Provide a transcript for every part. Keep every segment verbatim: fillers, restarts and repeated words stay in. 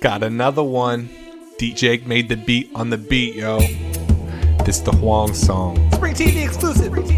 Got another one. DeJake made the beat on the beat, yo. This the Hoang Song. Spring T V exclusive. They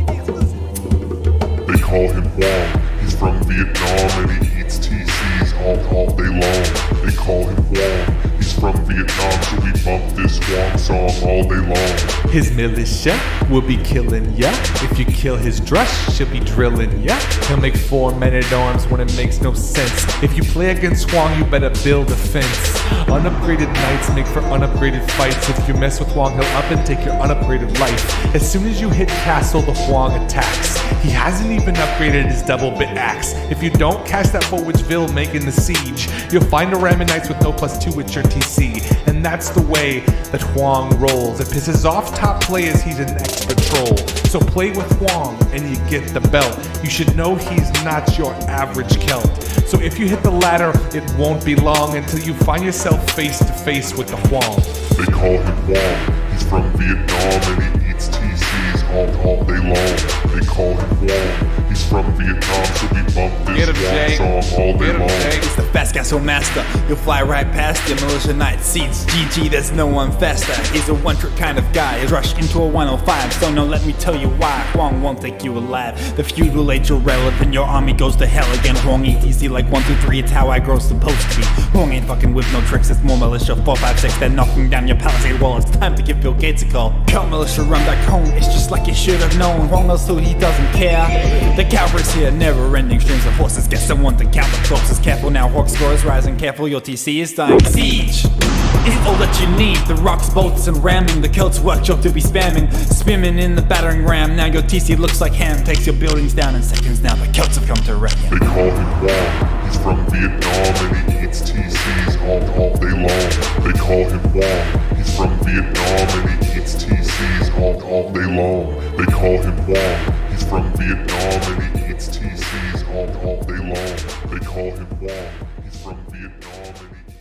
call him Hoang. He's from Vietnam and he eats T Cs all, all day long. They call him Hoang. He's from Vietnam, so we bump this Hoang Song all day long. His militia will be killing ya. If you kill his drush, she'll be drilling ya. He'll make four men at arms when it makes no sense. If you play against Hoang, you better build a fence. Unupgraded knights make for unupgraded fights. If you mess with Hoang, he'll up and take your unupgraded life. As soon as you hit castle, the Hoang attacks. He hasn't even upgraded his double bit axe. If you don't catch that forward vill making the siege, you'll find a ram and knights with no plus two with your T C. And that's the way that Hoang rolls. It pisses off top players, he's an extra troll. So play with Hoang and you get the belt. You should know he's not your average Celt. So if you hit the ladder, it won't be long until you find yourself face to face with the Hoang. They call him Hoang. He's from Vietnam and he eats T Cs all, all day long. They call him Hoang. He's from Vietnam, so we bump this Hoang Song all day long. It's the fast gas master. You'll fly right past your militia knight seats. G G, there's no one faster. He's a one-trick kind of guy. He's rushed into a one oh five. So now let me tell you why Hoang won't take you alive. The feud will age irrelevant. Your army goes to hell again. Hoang E T C like one two three. It's how I grow supposed to be. Hoang ain't fucking with no tricks. It's more militia four five six. They're knocking down your palisade wall. It's time to give Bill Gates a call. Celt militia run back home. It's just like you should have known. Hoang knows who he doesn't care. The cavalry's here. Never-ending strings of horses. Get someone to count the corpses. Careful now. Hawk score is rising. Careful, your T C is dying. Siege is all that you need. The rocks, bolts, and ramming. The Celts workshop to be spamming. Spinning in the battering ram. Now your T C looks like ham. Takes your buildings down in seconds. Now the Celts have come to wreck you. They call him Hoang. He's from Vietnam and he eats T Cs all, all day long. They call him Hoang. He's from Vietnam and he eats T Cs all, all day long. They call him Hoang. He's from Vietnam and he eats T Cs all, all day long. They call him Hoang. He's from Vietnam and he